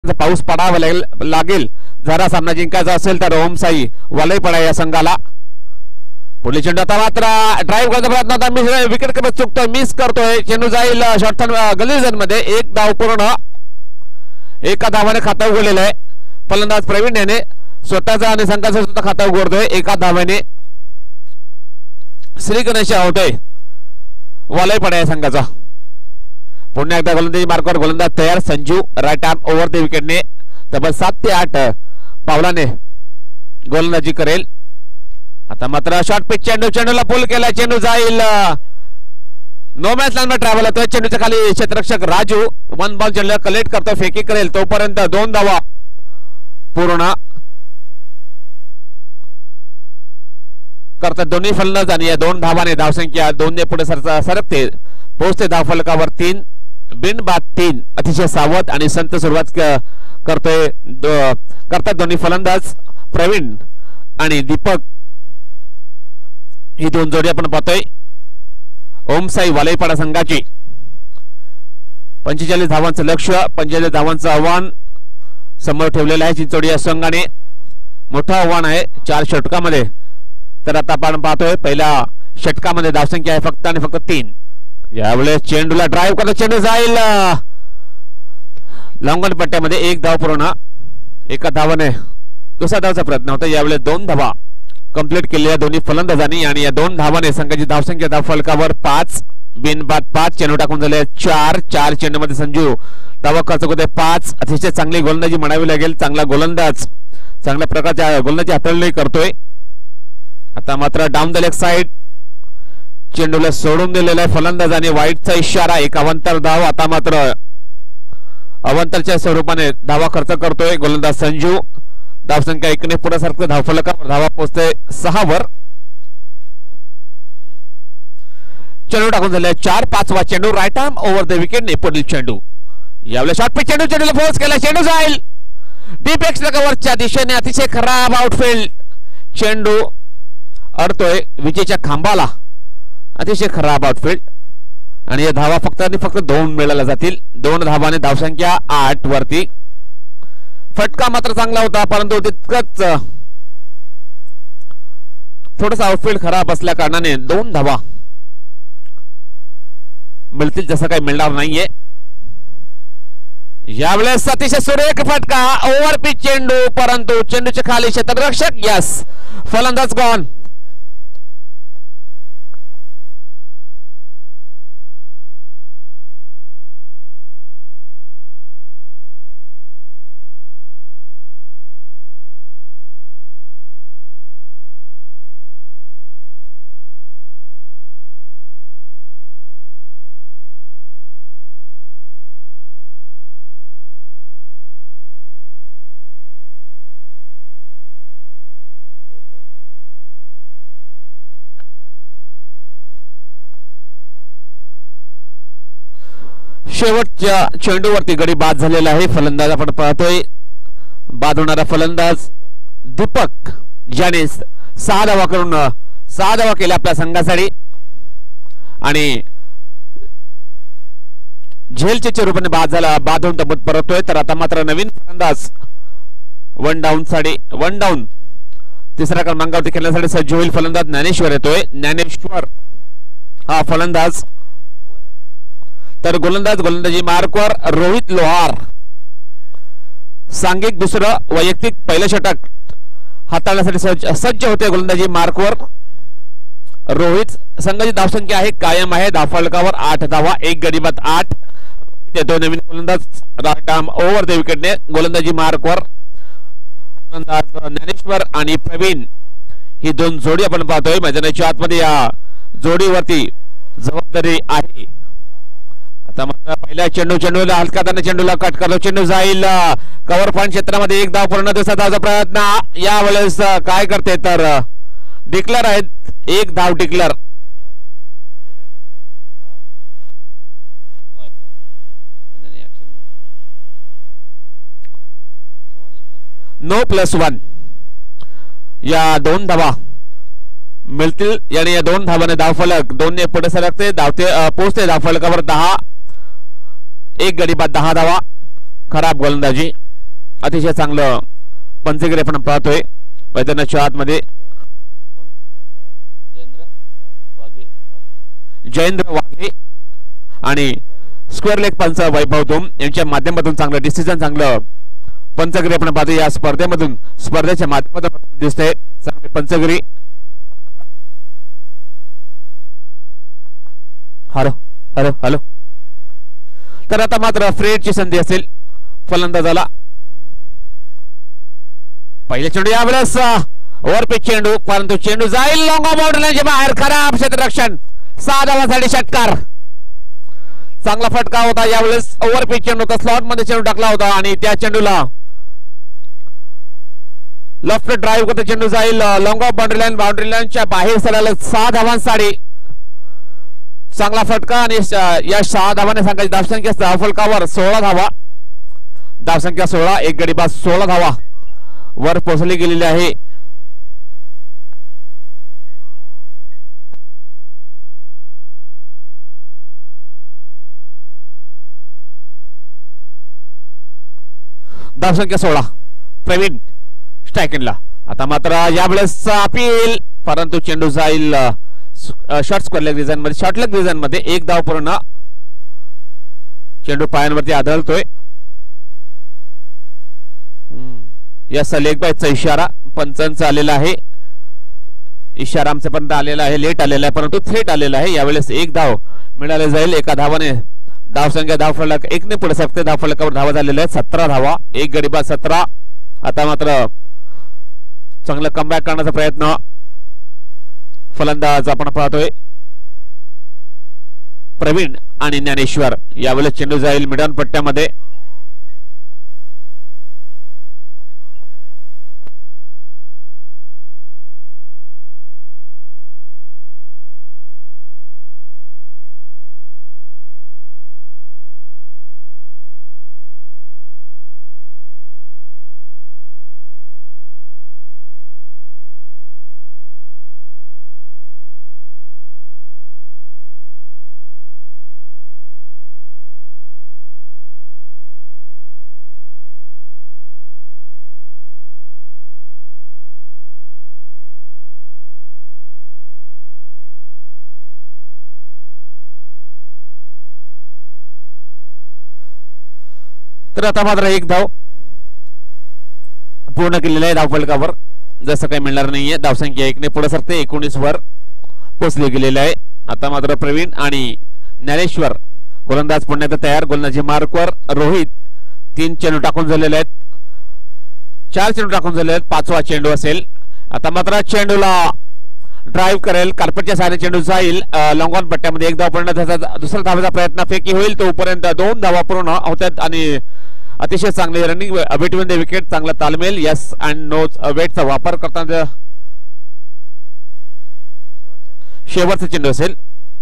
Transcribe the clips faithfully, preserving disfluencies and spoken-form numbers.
पाऊस पडावा लागेल जरा सामना जिंकायचा असेल तर ओमसाई वलईपडा या संघाला. पुढील चेंडू आता मात्र ड्राईव्ह करण्याचा प्रयत्न होता, मिस विकेट कडे चुकतोय, मिस करतोय. चेंडू जाईल शॉर्ट गलीजन मध्ये. एक धाव पूर्ण, एका धावाने खाता उघडलेलं आहे. फलंदाज प्रवीण याने स्वतःचा आणि संघाचा सुद्धा खाता उघडतोय एका धावाने. श्री गणेश होतोय वलईपडा या संघाचा. पुन्हा एकदा गोलंदाजी मार्कवर गोलंदाज तयार. Sanju right arm over the विकेटने तब्बल सात ते आठ पावलाने गोलंदाजी करेल. आता मात्र शॉर्ट पिच चेंडू, चेंडूला पुल केला, चेंडू जाईल नो मॅच लाईन ट्रॅव्हल होतोय. चेंडूच्या खाली क्षेत्ररक्षक राजू वन बॉल चेंडूला कलेक्ट करतो, फेकी करेल तोपर्यंत दोन धावा पूर्ण करतात दोन्ही फलंदाज आणि या दोन धावाने धावसंख्या दोन ने पुढे सरकते, पोहोचते धावफलकावर. तीन बिन बाद तीन. अतिशय सावध आणि संत सुरुवात करतोय करतात दोन्ही फलंदाज प्रवीण आणि दीपक. ही दोन जोडी आपण पाहतोय ओमसाई वलईपडा संघाची. पंचेचाळीस धावांचं लक्ष्य, पंचेचाळीस धावांचं आव्हान समोर ठेवलेलं आहे चिंचोडी या संघाने. मोठं आव्हान आहे चार षटकामध्ये. तर आता आपण पाहतोय पहिल्या षटकामध्ये धावसंख्या आहे फक्त आणि फक्त तीन. यावेळेस चेंडूला ड्राईव्ह करत चेंडू जाईल लॉंगन पट्ट्यामध्ये. एक धाव पूर्ण, एका धावाने दुसरा धावाचा प्रयत्न होता. यावेळेस दोन धावा कंप्लीट केलेल्या दोन्ही फलंदाजांनी आणि या दोन धावाने संघाची धावसंख्या धावफलकावर पाच बिन बाद पाच. चेंडू टाकून झाले चार. चार चेंडू मध्ये संजू धावा खर्च होते पाच. अतिशय चांगली गोलंदाजी म्हणावी लागेल. चांगला गोलंदाज, चांगल्या प्रकारच्या गोलंदाजी हाताळणी करतोय. आता मात्र डाऊन द लेग साइड चेंडूला सोडून दिलेला आहे फलंदाजाने. वाईटचा इशारा, एक अवंतर धाव. आता मात्र अवंतरच्या स्वरूपाने धावा खर्च करतोय गोलंदाज संजू. धावसंख्या एकने पुढे सरकते धावफलकावर. धावा पोहोचते सहा वर. चेंडू टाकून झाले चार. पाचवा चेंडू right arm over the wicket. पुढील चेंडू यावेळेस शॉर्ट पिच चेंडू, चेंडूला फोर्स केला, चेंडू जाईल डीप एक्स्ट्रा कव्हरच्या दिशेने. अतिशय खराब आउटफील्ड. चेंडू अडतोय विजेच्या खांबाला. अतिशय खराब आउटफील्ड आणि या धावा फक्त आणि फक्त दोन मिळाल्या जातील. दोन धावाने धावसंख्या आठ वरती. फटका मात्र चांगला होता परंतु तितकंच थोडस आउटफील्ड खराब असल्या कारणाने दोन धावा मिळतील जसं काही मिळणार नाहीये. यावेळेस अतिशय सुरेख फटका, ओव्हर पिच चेंडू परंतु चेंडूच्या खाली क्षेत्ररक्षक. यस, फलंदाज गॉन. शेवटच्या चेंडूवरती गडी बाद झालेला आहे. फलंदाज आपण पाहतोय बाद होणारा फलंदाज दीपक, ज्याने सहा धावा करून सहा धावा केल्या आपल्या संघासाठी आणि झेलच्या रूपाने बाद झाला, बाद होऊन तब्बत परततोय. तर आता मात्र नवीन फलंदाज वन डाऊन साठी वन डाऊन तिसऱ्या क्रमांकावरती खेळण्यासाठी सज्ज होईल फलंदाज ज्ञानेश्वर येतोय. ज्ञानेश्वर हा फलंदाज. तर गोलंदाज गोलंदाजी मार्कवर रोहित लोहार. सांघिक दुसरं वैयक्तिक पहिलं षटक हाताळण्यासाठी सज्ज सज्ज होते गोलंदाजी मार्कवर रोहित. संघाची धावसंख्या आहे कायम आहे धावफलकावर आठ धावा, एक गडी बाद आठ. येतो नवीन गोलंदाज राईट आर्म ओव्हर द विकेटने गोलंदाजी मार्कवर. गोलंदाज ज्ञानेश्वर आणि प्रवीण ही दोन जोडी आपण पाहतोय मैदानाच्या आतमध्ये. या जोडीवरती जबाबदारी आहे. आता मात्र पहिल्या चेंडू चेंडूला हलकाताना चेंडूला कट करतो, चेंडू जाईल कव्हर पॉइंट क्षेत्रामध्ये. एक धाव पूर्ण, दुसरा धावचा प्रयत्न. यावेळेस काय करते तर डिक्लेअर आहेत, एक धाव डिक्लेअर. No plus one. या दोन धावा मिळतील याने या दोन धावाने धावफलक दोन ने पुढे सरकते धावते पोहोचते धावफलकावर दहा. एक गडी बाद दहा धावा. खराब गोलंदाजी अतिशय चांगलं पंचगिरी आपण पाहतोय मैदानाच्या आतमध्ये. जयेंद्र वाघे आणि स्क्वेअर लेग पंच वैभव धूम यांच्या माध्यमातून चांगलं डिसिजन चांगलं पंचगिरी आपण पाहतो या स्पर्धेमधून. स्पर्धेच्या माध्यमातून दिसतंय चांगले पंचगिरी. Hello hello hello. तर आता मात्र फ्रेडची संधी असेल फलंदाजाला. पहिले चेंडू यावेळेस ओव्हर पिच चेंडू, परंतु चेंडू जाईल लॉंग बाउंड्रीच्या बाहेर. खराब क्षेत्ररक्षण, सहा धावांसाठी षटकार. चांगला फटका होता यावेळेस. ओव्हर पिच चेंडू होता, स्लॉट मध्ये चेंडू टाकला होता आणि त्या चेंडूला लेफ्ट ड्राईव्ह करता चेंडू जाईल long off boundary line. Boundary लाईनच्या बाहेर सरायला सहा धावांसाठी चांगला फटका आणि या सहा धावाने सांगायची धावसंख्या धावफलकावर सोळा धावा. धावसंख्या सोळा, एक गडी बाद सोळा धावा वर पोहोचली गेलेली आहे. धावसंख्या सोळा. प्रवीण स्ट्रायकिंगला. आता मात्र यावेळेस अपील, परंतु चेंडू जाईल शॉर्ट स्क्वेअर लेग डिझाइन मध्ये. शॉर्ट लेग डिझाइन मध्ये एक धाव पूर्ण. चेंडू पायांवरती आदळतोय. यस लेग बायचा इशारा पंचांचा आलेला आहे. इशारा आमच्यापर्यंत आलेला आहे, लेट आलेला आहे परंतु थेट आलेला आहे. यावेळेस एक धाव मिळाले जाईल. एका धावाने धावसंख्या धावफलक एकने पुढे सरकते. धावफलकावर धावा झालेल्या आहेत सतरा धावा, एक गडी बाद सतरा. आता मात्र चांगलं कमबॅक करण्याचा प्रयत्न फलंदाज आपण पाहतोय प्रवीण आणि ज्ञानेश्वर. यावेळेस चेंडू जाईल मिडन पट्ट्यामध्ये. तर आता मात्र एक धाव पूर्ण केलेला आहे धावफलकावर. जसं काही मिळणार नाहीये. धावसंख्या एकने पुढे सरते, एकोणीस वर पोहोचले गेलेले आहे. आता मात्र प्रवीण आणि ज्ञानेश्वर गोलंदाज पुण्यात तयार. गोलंदाजी मार्कवर रोहित. तीन चेंडू टाकून झालेले आहेत, चार चेंडू टाकून झालेले आहेत. पाचवा चेंडू असेल. आता मात्र चेंडूला ड्राईव्ह करेल. कार्पेटच्या सहाय्याने चेंडू जाईल लॉंग ऑन पट्ट्यामध्ये. एक धाव पूर्ण. त्याचा दुसरा धावाचा प्रयत्न फेकी होईल तोपर्यंत दोन धावा पूर्ण होतात आणि अतिशय चांगले रनिंग बिटवीन द विकेट. चांगला तालमेल. यस अँड नो वेटचा वापर करताना शेवटचा चेंडू असेल.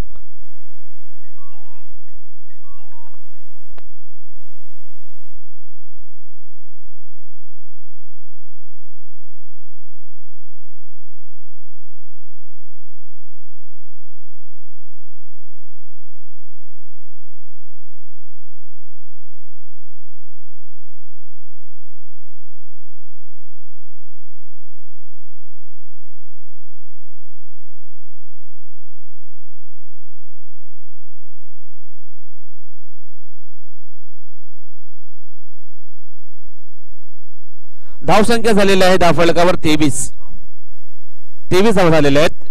धावसंख्या झालेली आहे धावफलकावर तेवीस. तेवीस धावा झालेल्या आहेत.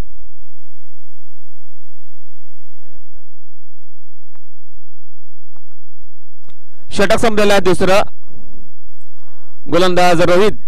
षटक संपलेलं आहे दुसरं. गोलंदाज रोहित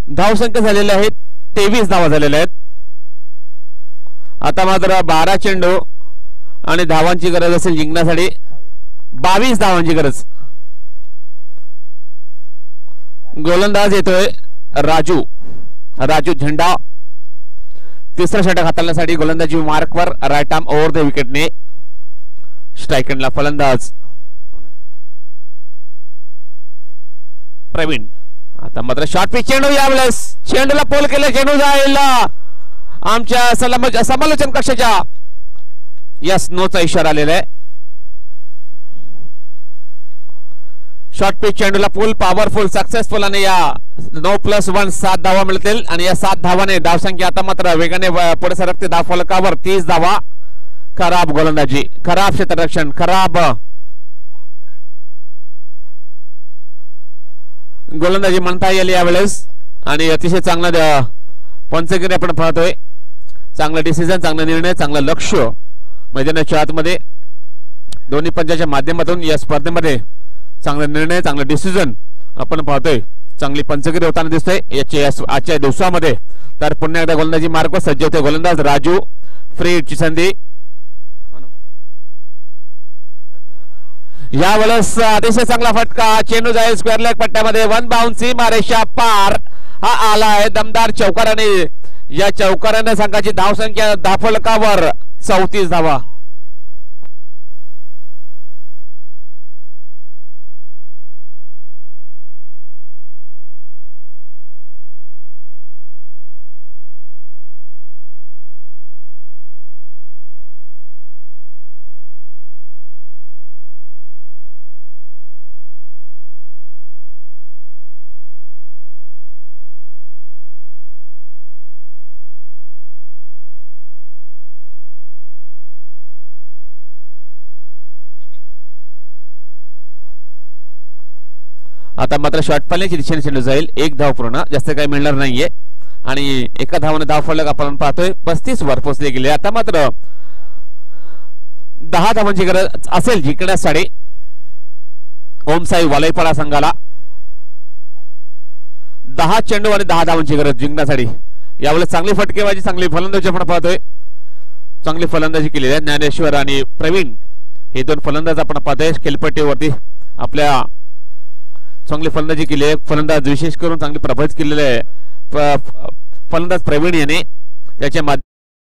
धावसंख्या झालेल्या आहेत तेवीस धावा झालेल्या आहेत. आता मात्र बारा चेंडू आणि धावांची गरज असेल जिंकण्यासाठी. बावीस धावांची गरज. गोलंदाज येतोय राजू. राजू झेंडा तिसरा षटक हाताळण्यासाठी गोलंदाजी मार्कवर राईट आर्म ओव्हर द विकेटने. स्ट्राईक एंडला फलंदाज प्रवीण. आता मात्र शॉर्ट पिच चेंडू. यावेळेस चेंडूला पोल केलं. चेंडू जाईल आमच्या समालोचन कक्षाच्या. यस नोचा इशारा आलेला आहे. शॉर्ट पिच चेंडूला पूल पॉवरफुल सक्सेसफुल आणि या नो प्लस वन सात धावा मिळतील आणि या सात धावाने धावसंख्या आता मात्र वेगाने पुढे सरकते धाव फलकावर. तीस धावा. खराब गोलंदाजी. खराब क्षेत्ररक्षण. खराब गोलंदाजी म्हणता येईल यावेळेस आणि अतिशय चांगला पंचगिरी आपण पाहतोय. चांगला डिसिजन. चांगला निर्णय. चांगलं लक्ष मैदानाच्या आतमध्ये दोन्ही पंचाच्या माध्यमातून या स्पर्धेमध्ये चांगला निर्णय चांगला डिसिजन आपण पाहतोय. चांगली पंचगिरी होताना दिसतोय याच्या आजच्या दिवसामध्ये. तर पुन्हा एकदा गोलंदाजी मार्ग सज्ज होते गोलंदाज राजू. फ्रीची संधी. यावेळेस अतिशय चांगला फटका. चेंडू जाईल स्क्वेअर लेग पट्ट्यामध्ये. वन बाउंस सीमारेषा पार हा आला आहे. दमदार चौकाराने. या चौकाराने संघाची धावसंख्या धावफलकावर चौतीस धावा. आता मात्र शॉर्ट पालण्याची दिशेने चेंडू जाईल. एक धाव पूर्ण. जास्त काही मिळणार नाहीये आणि एका धावाने धाव फलक आपण पाहतोय पस्तीस वर पोहोचले गेले. आता मात्र दहा धावांची गरज असेल जिंकण्यासाठी ओमसाई वालईपाडा संघाला. दहा चेंडू आणि दहा धावांची गरज जिंकण्यासाठी. यावेळेस चांगली फटकेबाजी चांगली फलंदाजी आपण पाहतोय. चांगली फलंदाजी केलेली आहे ज्ञानेश्वर आणि प्रवीण हे दोन फलंदाज आपण पाहतोय. खेळपट्टीवरती आपल्या चांगली फलंदाजी केली आहे. फलंदाज विशेष करून चांगली प्रभावित केलेले आहे फलंदाज प्रवीण याने. त्याच्या माध्यमातून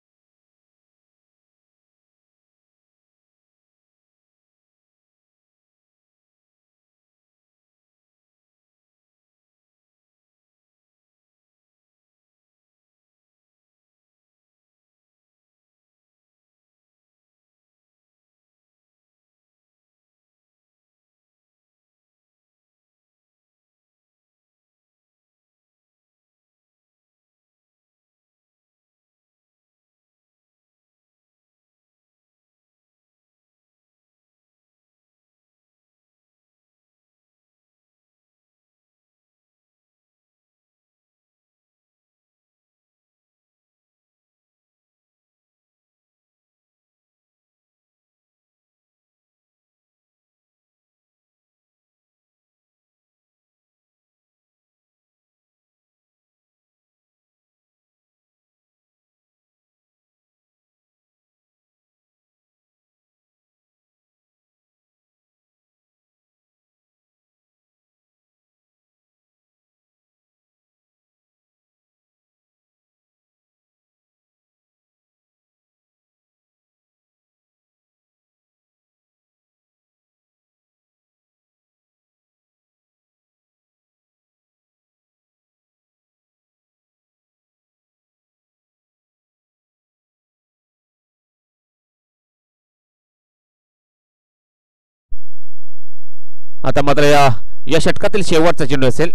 आता मात्र या या षटकातील शेवटचा चेंडू असेल.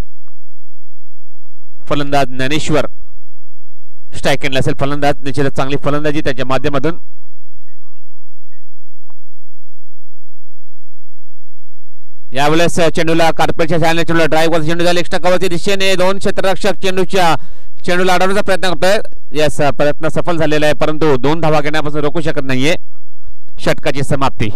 फलंदाज ज्ञानेश्वर स्ट्राईक एंडला असेल. फलंदाज निश्चितच चांगली फलंदाजी त्याच्या माध्यमातून. यावेळेस चेंडूला कार्पेटच्या साहाय्याने चेंडूला ड्राईव्ह चेंडू झाला एक्स्ट्रा कव्हरच्या दिशेने. दोन क्षेत्ररक्षक चेंडूच्या चेंडूला अडवण्याचा प्रयत्न करतोय. यास प्रयत्न सफल झालेला आहे परंतु दोन धावा घेण्यापासून रोखू शकत नाहीये. षटकाची समाप्ती.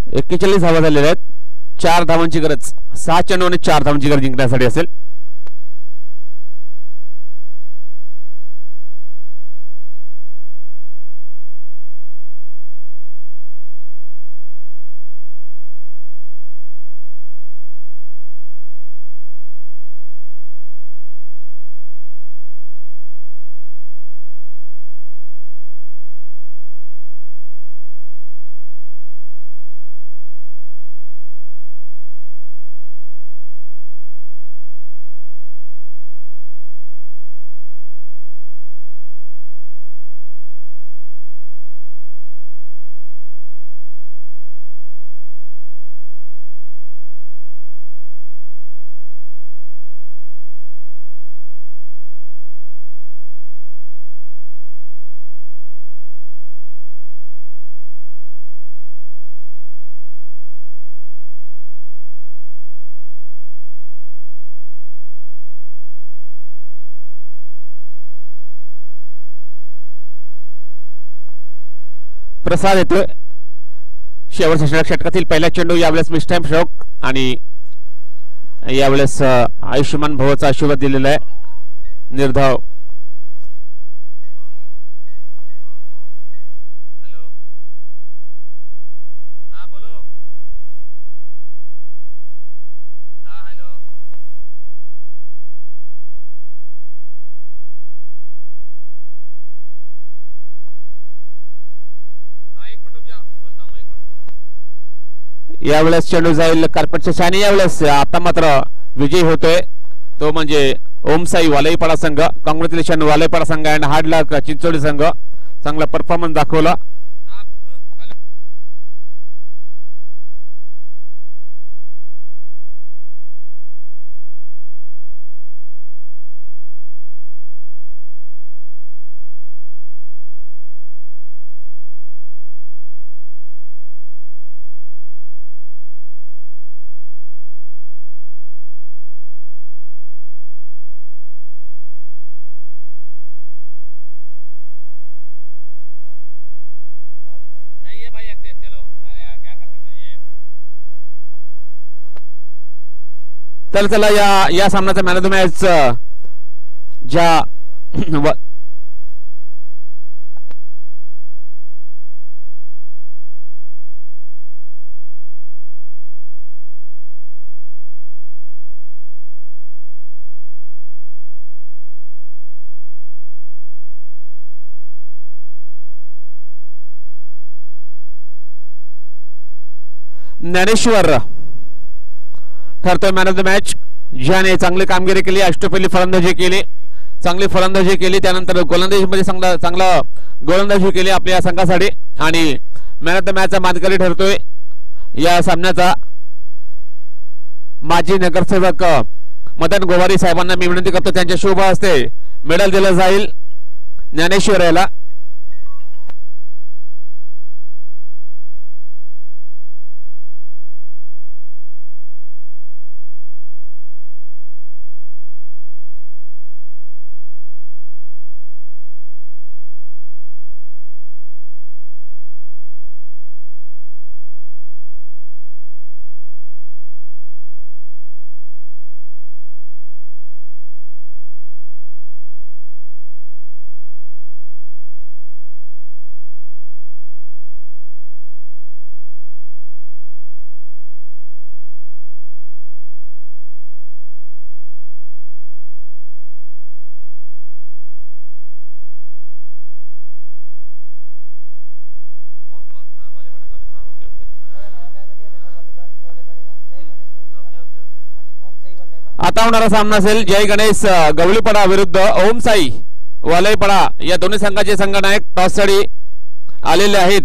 एक्केचाळीस धावा झालेल्या आहेत. चार धावांची गरज, सहा चेंडू आणि चार धावांची गरज जिंकण्यासाठी असेल. प्रसाद येतोय. शेवटच्या षटक षटकातील पहिला चेंडू यावेळेस मिस्टाईम षटक आणि यावेळेस आयुष्यमान भवचा आशीर्वाद दिलेला आहे. निर्धाव यावेळेस चेंडू जाईल कार्पेटच्या छानी. यावेळेस आता मात्र विजयी होतोय तो म्हणजे ओमसाई वालईपाडा संघ. कॉंग्रॅच्युलेशन वालईपाडा संघ अँड हार्ड लक चिंचोली संघ. चांगला परफॉर्मन्स दाखवला. चल चला या या सामन्याचा मॅन ऑफ द मॅच ज्या ज्ञानेश्वर ठरतोय मॅन ऑफ द मॅच. ज्याने चांगली कामगिरी केली, अष्टपैली फलंदाजी केली, चांगली फलंदाजी केली, त्यानंतर गोलंदाजीमध्ये चांगला चांगला गोलंदाजी केली आपल्या या संघासाठी आणि मॅन ऑफ द मॅचचा मानकरी ठरतोय या सामन्याचा माजी नगरसेवक मदन गोवारी साहेबांना मी विनंती करतो त्यांच्या शुभ हस्ते मेडल दिलं जाईल ज्ञानेश्वर याला. आता होणारा सामना असेल जय गणेश गवळीपाडा विरुद्ध ओमसाई वालईपाडा. या दोन्ही संघाचे संघनायक टॉससाठी आलेले आहेत.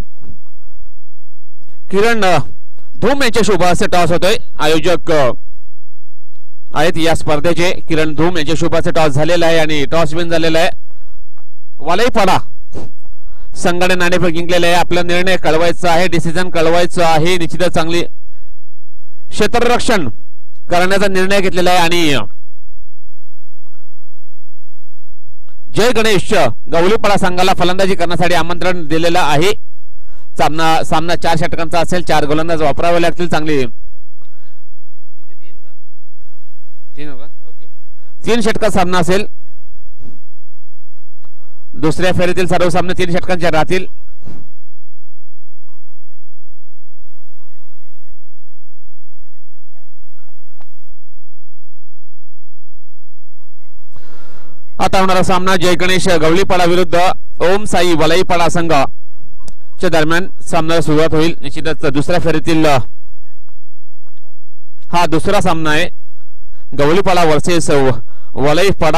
किरण धूम यांच्या शुभ हस्ते टॉस होतोय. आयोजक आहेत या स्पर्धेचे किरण धूम यांच्या शुभ हस्ते टॉस झालेला आहे आणि टॉस विन झालेला आहे. वालईपाडा संघाने नाणेफेक जिंकलेले आहे. आपला निर्णय कळवायचा आहे, डिसिजन कळवायचा आहे. निश्चितच चांगली क्षेत्ररक्षण करण्याचा निर्णय घेतलेला आहे आणि जय गणेश गवळीपाडा संघाला फलंदाजी करण्यासाठी आमंत्रण दिलेलं आहे. सामना सामना चार षटकांचा असेल, चार गोलंदाज वापरावे लागतील. चांगली तीन षटका सामना असेल. दुसऱ्या फेरीतील सर्व सामने तीन षटकांचे राहतील. आता होणारा सामना जय गणेश गवळीपाडा विरुद्ध ओम साई वलईपाडा संघ च्या दरम्यान सामन्याला सुरुवात होईल. निश्चितच दुसऱ्या फेरीतील हा दुसरा सामना आहे. गवळीपाडा वर्सेस वलईपाडा.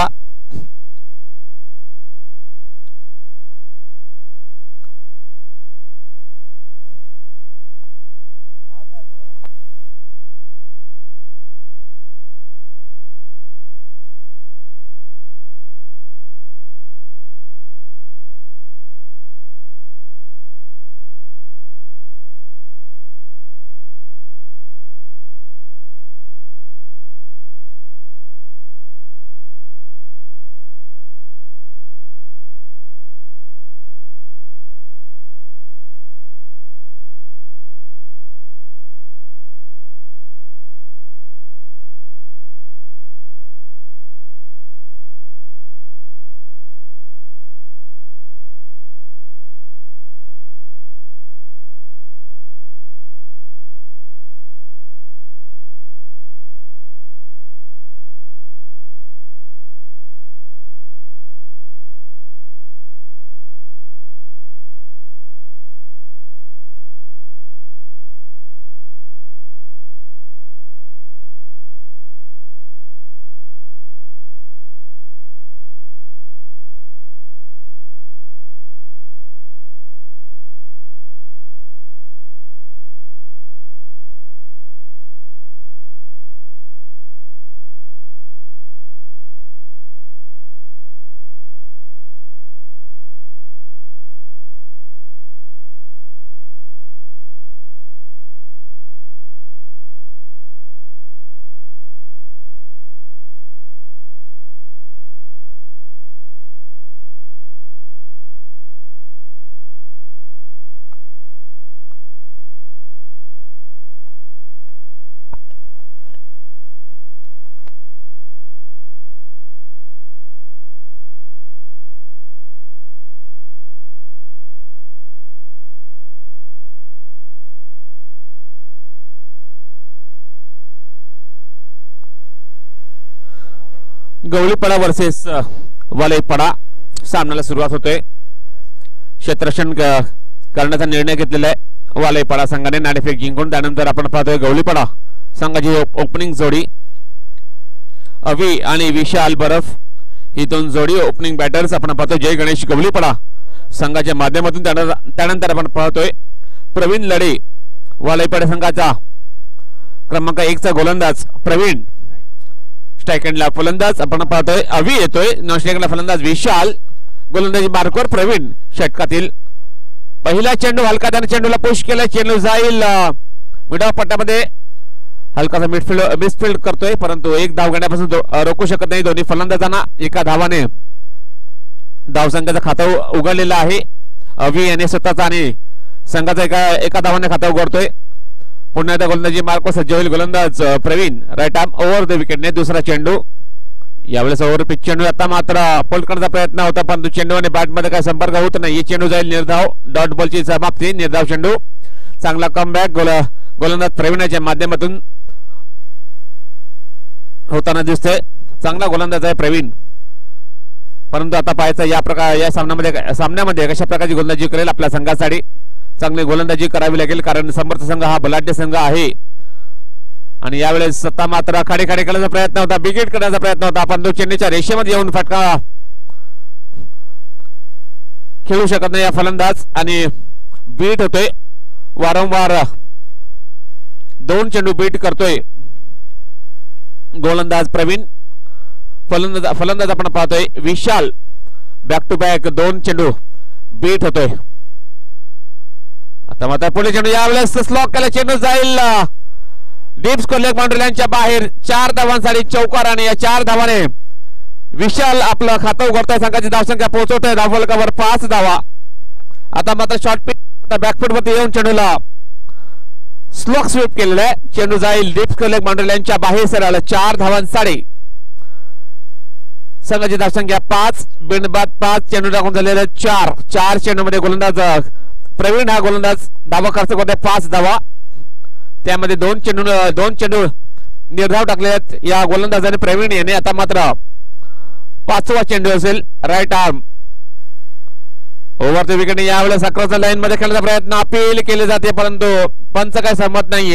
गवळीपाडा वर्सेस वलईपाडा सामन्याला सुरुवात होते. क्षेत्ररक्षण करण्याचा निर्णय घेतलेला आहे वलईपाडा संघाने नाणेफेक जिंकून. त्यानंतर आपण पाहतोय गवळीपाडा संघाची ओपनिंग जोडी अवी आणि विशाल बरफ ही दोन जोडी ओपनिंग बॅटर्स आपण पाहतोय जय गणेश गवळीपाडा संघाच्या माध्यमातून. त्यानंतर आपण पाहतोय प्रवीण लढे वलईपाडा संघाचा क्रमांक एक चा गोलंदाज प्रवीण. स्ट्राइकला फलंदाज आपण पाहतोय अवी येतोय. नॉन स्ट्राइकला फलंदाज विशाल. गोलंदाजी मार्कवर प्रवीण. षटकातील पहिला चेंडू हलका त्याने चेंडूला पुश केला. चेंडू जाईल मिडऑफ पट्ट्यामध्ये. हलकासा मिडफील्ड मिसफील्ड करतोय परंतु एक धाव घेण्यापासून रोखू शकत नाही दोन्ही फलंदाजांना. एका धावाने धावसंख्येचं खातं उघडलेलं आहे. अवी याने स्वतःचा आणि संघाचा एका एका धावाने खातं उघडतोय. पुन्हा एकदा गोलंदाजी मार्क सज्ज होईल गोलंदाज Pravin. Right arm over the विकेटने दुसरा चेंडू. यावेळेस ओव्हर पिच चेंडू. आता मात्र फोल्ड करण्याचा प्रयत्न होता परंतु चेंडू आणि बॅट मध्ये काही संपर्क होत नाही. चेंडू जाईल निर्धाव. डॉट बॉलची समाप्ती. निर्धाव चेंडू. चांगला कमबॅक गोल गोलंदाज प्रवीणाच्या माध्यमातून होताना दिसतोय. चांगला गोलंदाज आहे प्रवीण परंतु आता पाहायचं या प्रकार या सामन्यामध्ये सामन्यामध्ये कशा प्रकारची गोलंदाजी करेल आपल्या संघासाठी. चांगली गोलंदाजी करावी लागेल कारण समर्थ संघ हा बलाढ्य संघ आहे आणि यावेळेस सत्ता मात्र खाडी खाडी करण्याचा प्रयत्न होता. बिगेट करण्याचा प्रयत्न होता परंतु चेन्नईच्या रेषेमध्ये येऊन फटका खेळू शकत नाही या फलंदाज आणि बीट होतोय. वारंवार दोन चेंडू बीट करतोय गोलंदाज प्रवीण. फलंदाज फलंदाज आपण पाहतोय विशाल. बॅक टू बॅक दोन चेंडू बीट होतोय. आता मात्र पुढे चेंडू यावेळेस स्लॉक केला. चेंडू जाईल डीप स्कोर लेग बाउंड्री लाईनच्या बाहेर. चार धावांसाठी चौकार आणि या चार धावाने विशाल आपलं खातं उघडतोय. संघाची धावसंख्या पोहोचवतोय धावफलकावर पाच धावा. आता मात्र शॉर्ट पिच बॅकफूट वरती येऊन चेंडूला स्लोक स्वीप केलेला आहे. चेंडू जाईल डीप लेग बाउंड्री लाईनच्या बाहेर सरळ. चार धावांसाठी संघाची धावसंख्या पाच, बिनबाद पाच, चेंडू टाकून झालेले चार. चार चेंडू मध्ये गोलंदाज प्रवीण हा गोलंदाज धावा खर्च करतोय पाच धावा. त्यामध्ये दोन चेंडू दोन चेंडू निर्धाव टाकले आहेत या गोलंदाजाने प्रवीण याने. आता मात्र पाचवा चेंडू असेल right arm over the wicket. यावेळेस अकराच्या लाईन मध्ये खेळण्याचा प्रयत्न अपील केले जाते परंतु पंच काय सहमत नाहीये.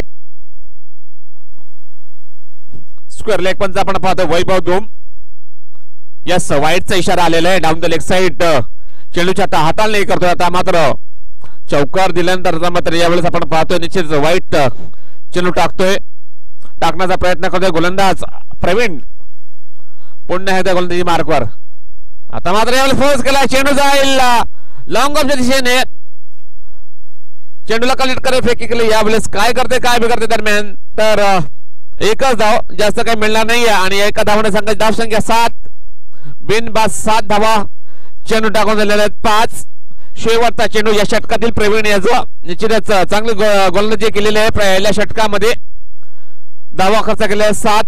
स्क्वेअर लेग पंच आपण पाहतो वैभव धूम. यस वाईटचा इशारा आलेला आहे डाऊन द लेग साइड. चेंडूच्या आता हाताला नाही करतोय. आता मात्र चौकार दिल्यानंतर मात्र यावेळेस आपण पाहतोय निश्चित वाईट चेंडू टाकतोय टाकण्याचा प्रयत्न करतोय गोलंदाज प्रवीण. पुन्हा एकदा गोलंदाजी मार्कवर. आता मात्र यावेळेस फोर्स केला. चेंडू जाईल लॉंग ऑफच्या दिशेने. चेंडूला कलेक्ट करे फेकी केली. यावेळेस काय करते काय बिघडते दरम्यान तर एकच धाव जास्त काही मिळणार नाही आणि एका धावाने संघाची धाव संख्या सात, बिनबाद सात धावा. चेंडू टाकून झालेले आहेत पाच. शेवटचा चेंडू या षटकातील प्रवीण याचं निश्चितच चांगली गोलंदाजी केलेली आहे. पहिल्या षटकामध्ये धावा खर्च केले सात.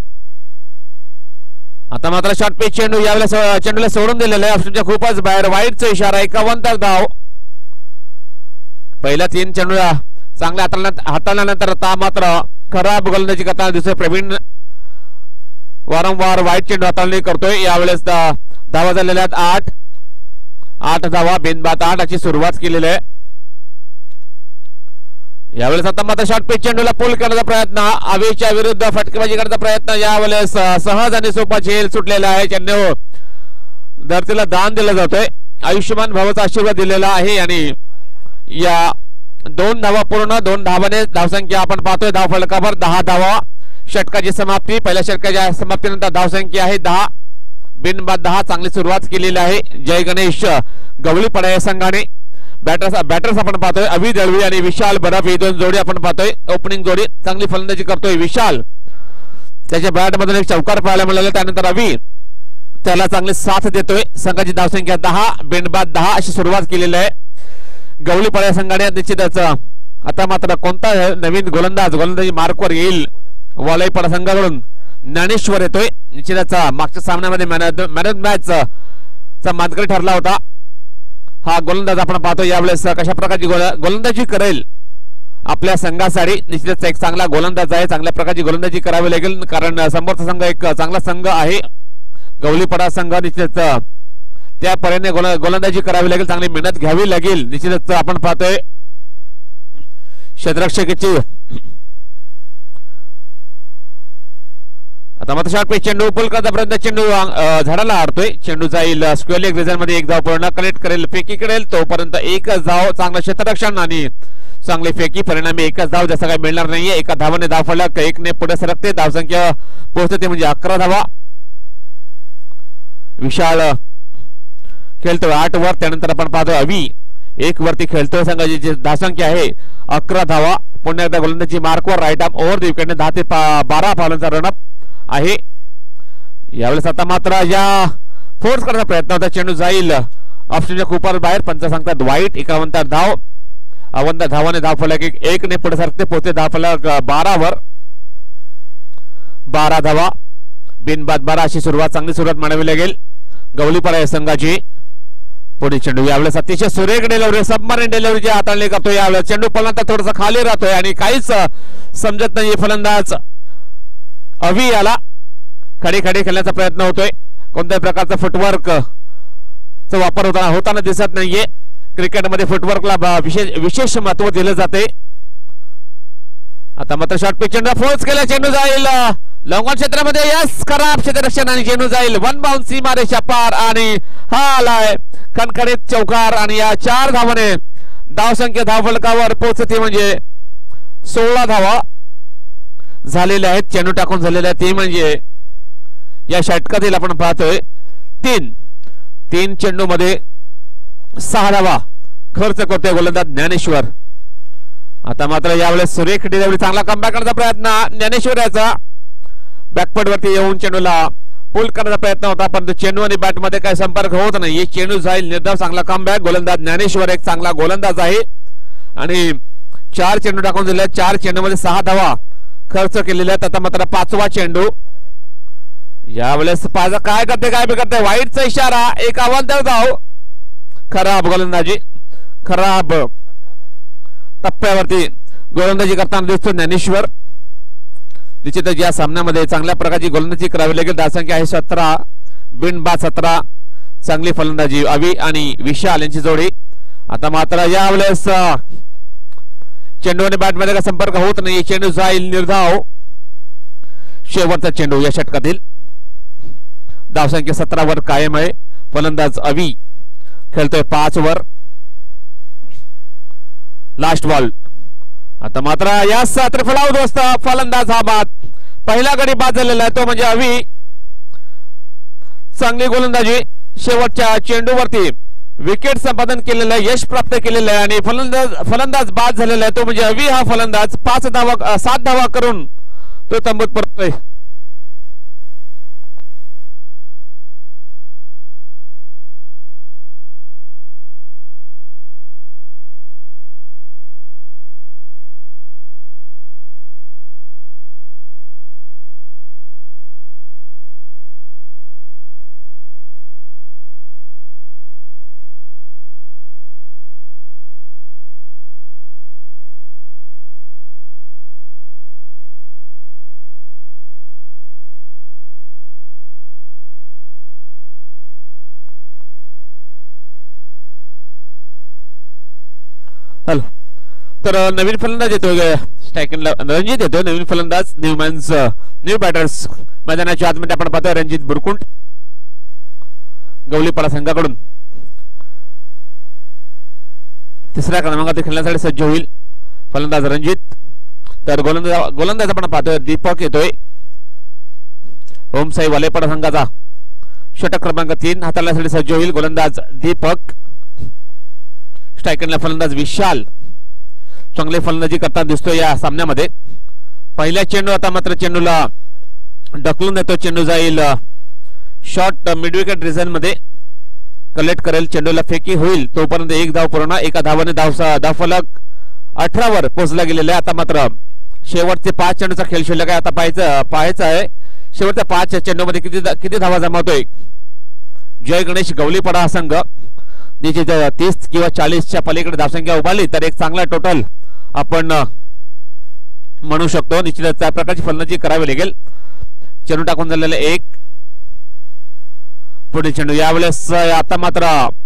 आता मात्र शॉर्ट पिच चेंडू यावेळेस चेंडूला सोडून दिलेला आहे ऑप्शनच्या खूपच बाहेर. वाईटचा इशारा. एकावन्न धाव. पहिल्या तीन चेंडूला चांगल्या हाताळल्यानंतर आता मात्र खराब गोलंदाजी करताना दिसतोय प्रवीण. वारंवार वाईट चेंडू हाताळणी करतोय. यावेळेस धावा झालेल्या आहेत आठ. आठ धावा बिनबाद आठ अशी सुरुवात केलेली आहे. यावेळेस आता मात्र शॉर्ट पिच चेंडूला पुल करण्याचा प्रयत्न आवेशच्या विरुद्ध फटकेबाजी करण्याचा प्रयत्न. यावेळेस सहज आणि सोपा झेल सुटलेला आहे. चेंडू धरतीला दान दिला जातोय. आयुष्यमान भावाचा आशीर्वाद दिलेला आहे आणि या दोन धावा पूर्ण दोन धावाने धावसंख्या आपण पाहतोय धाव फलकावर दहा धावा. षटकाची समाप्ती. पहिल्या षटकाच्या समाप्तीनंतर धावसंख्या आहे दहा, बिनबाद दहा. चांगली सुरुवात केलेली आहे जय गणेश गवळीपाडा या संघाने. बॅटर्स बॅटर्स आपण पाहतोय अभि दळवी आणि विशाल बरफ ही दोन जोडी आपण पाहतोय. ओपनिंग जोडी चांगली फलंदाजी करतोय विशाल. त्याच्या बॅट मधून एक चौकार पाहायला मिळाला. त्यानंतर अभि त्याला चांगली साथ देतोय. संघाची धावसंख्या दहा, बिनबाद दहा अशी सुरुवात केलेली आहे गवळीपाडा संघाने. निश्चितच आता मात्र कोणता नवीन गोलंदाज गोलंदाजी मार्कवर येईल वालईपाडा संघाकडून ज्ञानेश्वर येतोय. निश्चितच मागच्या सामन्यामध्ये मॅन ऑफ मॅच चा मानकरी ठरला होता हा गोलंदाज आपण पाहतो. यावेळेस कशा प्रकारची गोलंदाजी करेल आपल्या संघासाठी. निश्चितच एक चांगला गोलंदाज आहे. चांगल्या प्रकारची गोलंदाजी करावी लागेल कारण समोरचा संघ एक चांगला संघ आहे गवळीपाडा संघ. निश्चितच त्या पर्याने गोलंदाजी करावी लागेल. चांगली मेहनत घ्यावी लागेल. निश्चितच आपण पाहतोय क्षेत्ररक्षकाची आता मात्र शॉर्ट पिच चेंडू पुल करता प्रयत्न. चेंडू झाडाला हारतोय. चेंडू जाईल स्क्वेअर लेग रिजन मध्ये. एक धाव पूर्ण कलेक्ट करेल फेकी करेल तोपर्यंत एकच धाव. चांगलं क्षेत्ररक्षण आणि चांगली फेकी. परिणामी एकच धाव जास्त काही मिळणार नाहीये. एका धावाने धाव फलक एक ने पुढे सरकते. धावसंख्या पोहोचते म्हणजे अकरा धावा. विशाल खेळतोय आठ वर. त्यानंतर आपण पाहतोय अभि एक वरती खेळतोय. संघाची धावसंख्या आहे अकरा धावा. पुन्हा एकदा गोलंदाजी मार्कवर राईट आर्म ओव्हर द विकेटने दहा ते बारा फॉलोचा रनअप आहे. यावेळेस आता मात्र या फोर्स करण्याचा प्रयत्न होता. चेंडू जाईल ऑप्शनच्या खूपच बाहेर. पंच सांगतात वाईट. एकावन्न धाव. अवंत धावाने धाव फलक एक ने पुढे सरकते पोहोचते. धाव फलक बारा वर. बारा धावा बिनबाद बारा अशी सुरुवात. चांगली सुरुवात मानावी लागेल गवळीपाडा या संघाची. पुढे चेंडू यावेळेस अतिशय सुरेख डिलिव्हरी सबमरीन डिलिव्हरीची हाताळणी करतोय. यावेळेस चेंडू पलंदा थोडासा खाली राहतोय आणि काहीच समजत नाही फलंदाज अभि याला. खडी खडी खेळण्याचा प्रयत्न होतोय. कोणत्याही प्रकारचा फुटवर्क चा वापर होताना होताना दिसत नाहीये. क्रिकेटमध्ये फुटवर्कला विशेष विशेष महत्व दिले जाते. आता मात्र शॉर्ट पिच चेंडू फोर्स केला. चेंडू जाईल लॉंग क्षेत्रामध्ये. यस खराब क्षेत्ररक्षण आणि चेंडू जाईल वन बाउंस सीमारेषा पार आणि हा आलाय खणखणीत चौकार. आणि या चार धावाने धावसंख्या धाव फलकावर पोहोचते म्हणजे सोळा धावा झालेल्या आहेत. चेंडू टाकून झालेल्या ते म्हणजे या षटकातील आपण पाहतोय तीन तीन चेंडू मध्ये सहा धावा खर्च करतोय गोलंदाज ज्ञानेश्वर. आता मात्र यावेळेस सुरेख डिलिव्हरी. चांगला कमबॅक करण्याचा प्रयत्न ज्ञानेश्वर याचा. बॅकफूट वरती येऊन चेंडूला पुल करण्याचा प्रयत्न होता परंतु चेंडू आणि बॅट मध्ये काही संपर्क होत नाही. चेंडू जाईल निर्धाव. चांगला कमबॅक. गोलंदाज ज्ञानेश्वर एक चांगला गोलंदाज आहे. आणि चार चेंडू टाकून दिले, चार चेंडू मध्ये सहा धावा खर्च केलेल्या आहेत. आता मात्र पाचवा चेंडू यावेळेस पाच काय करते काय बिघडते, वाईटचा इशारा, एक अवांतर धाव. खराब गोलंदाजी, खराब टप्प्यावरती गोलंदाजी करताना दिसतो ज्ञानेश्वर. निश्चितच या सामन्यामध्ये चांगल्या प्रकारची गोलंदाजी करावी लागेल. धावसंख्या आहे सतरा, बिनबाद सतरा. चांगली फलंदाजी अवी आणि विशाल यांची जोडी. आता मात्र यावेळेस चेंडू आणि बॅटमध्ये का संपर्क होत नाही, चेंडू जाईल निर्धाव. शेवटचा चेंडू या षटकातील. धावसंख्या सतरा वर कायम आहे. फलंदाज अवी खेळतोय पाच वर. Last ball. आता मात्र या त्रिफळा उद्ध्वस्त फलंदाज हा बाद. पहिला गडी बाद झालेला आहे तो म्हणजे अवी. चांगली गोलंदाजी, शेवटच्या चेंडूवरती विकेट संपादन केलेलं आहे, यश प्राप्त केलेलं आहे आणि फलंदाज फलंदाज बाद झालेला आहे तो म्हणजे अवी हा फलंदाज. पाच धावा सात धावा करून तो तंबूत परततोय. हॅलो, तर नवीन फलंदाज येतोय स्ट्रायकिंगला, रणजित येतोय नवीन फलंदाज. न्यू मॅन्स न्यू बॅटर्स मैदानाच्या आतमध्ये आपण पाहतोय रणजित बुरकुंट गवलीपाडा संघाकडून. तिसऱ्या क्रमांकात खेळण्यासाठी सज्ज होईल फलंदाज रणजित. तर गोलंदाज गोलंदाज आपण पाहतोय दीपक येतोय ओमसाई वालेपाडा संघाचा. षटक क्रमांक तीन हाताळण्यासाठी सज्ज होईल गोलंदाज दीपक. स्ट्रायकरला फलंदाज विशाल. चांगले फलंदाजी करताना दिसतोय या सामन्यामध्ये. पहिल्या चेंडू आता मात्र चेंडूला ढकलून देतो, चेंडू जाईल शॉर्ट मिड विकेट रिझन मध्ये कलेक्ट करेल, चेंडूला फेकी होईल तोपर्यंत एक धाव पूर्ण. एका धावाने धाव धावफलक अठरा वर पोहोचला गेलेला आहे. आता मात्र शेवटचे पाच चेंडूचा खेळ शिल्लक आहे. आता पाहायचं पाहायचं आहे शेवटच्या पाच चेंडूमध्ये किती किती धावा जमावतोय जय गणेश गवलीपाडा हा संघ. निश्चित तीस किंवा चाळीसच्या पलीकडे धावसंख्या उभारली तर एक चांगला टोटल आपण म्हणू शकतो. निश्चितच त्या प्रकारची फलंदाजी करावी लागेल. चेंडू टाकून झालेला एक. पुढील चेंडू यावेळेस आता मात्र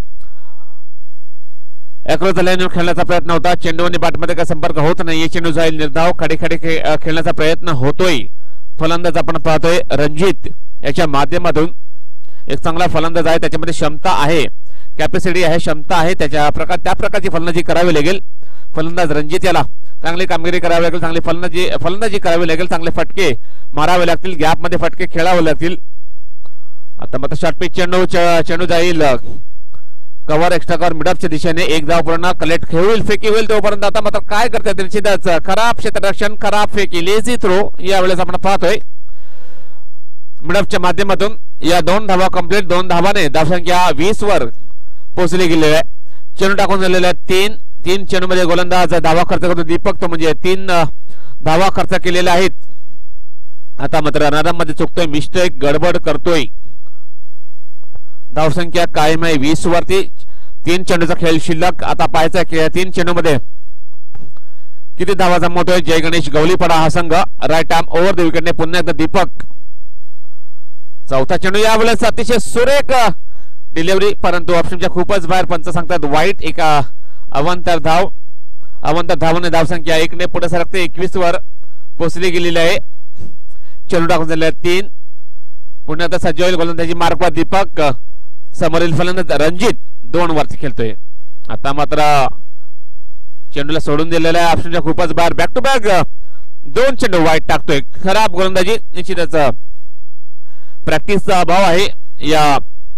अक्रॉस द लाईन खेळण्याचा प्रयत्न होता. चेंडू आणि बॅटमध्ये काही संपर्क होत नाही. चेंडू जाईल निर्धाव. खडे खडे खेळण्याचा प्रयत्न होतोय. फलंदाज आपण पाहतोय रणजित याच्या माध्यमातून. एक चांगला फलंदाज आहे, त्याच्यामध्ये क्षमता आहे, कॅपॅसिटी आहे, क्षमता आहे, त्याच्या प्रकार त्या प्रकारची फलंदाजी करावी लागेल. फलंदाज रणजित याला चांगली कामगिरी करावी लागेल, चांगली फलंदाजी फलंदाजी करावी लागेल, चांगले फटके मारावे लागतील, गॅप मध्ये फटके खेळावे लागतील. आता मात्र शॉर्ट पिच चेंडू चेंडू जाईल कव्हर एक्स्ट्रा कव्हर मिडअपच्या दिशेने. एक धाव पूर्ण. कलेक्ट खेळून फेकी होईल तोपर्यंत आता मात्र काय करतात निश्चितच खराब क्षेत्ररक्षण, खराब फेकी, लेझी थ्रो यावेळेस आपण पाहतोय मिडअपच्या माध्यमातून. या दोन धावा कंप्लीट. दोन धावाने धावसंख्या वीस वर पोहोचली गेलेली आहे. चेंडू टाकून झालेला आहे तीन. तीन चेंडू मध्ये गोलंदाज धावा खर्च करतो दीपक, तो म्हणजे तीन धावा खर्च केलेल्या आहेत. आता मात्र रनरअप मध्ये चुकतोय, मिस्टेक गडबड करतोय. धावसंख्या कायम आहे वीस वरती. तीन चेंडूचा खेळ शिल्लक. आता पाहायचा की तीन चेंडू मध्ये किती धावा जमवतोय जय गणेश गवलीपाडा हा संघ. राईट आर्म ओव्हर द विकेटने पुन्हा एकदा दीपक. चौथा चेंडू यावेळेस अतिशय सुरेख डिलिव्हरी, परंतु ऑप्शनच्या खूपच बाहेर. पंच सांगतात वाईट. एका अवांतर धाव अवांतर धावाने धावसंख्या एक ने पुढे सरकते एकवीस वर पोहोचली गेलेली आहे. चेंडू टाकून झाले तीन. पुन्हा आता सज्ज होईल गोलंदाजी मार्कवर दीपक. समोरील फलंदाज रणजित दोन वरती खेळतोय. आता मात्र चेंडूला सोडून दिलेला आहे, ऑप्शनच्या खूपच बाहेर. बॅक टू बॅक दोन चेंडू वाईट टाकतोय. खराब गोलंदाजी. निश्चितच प्रॅक्टिसचा अभाव आहे या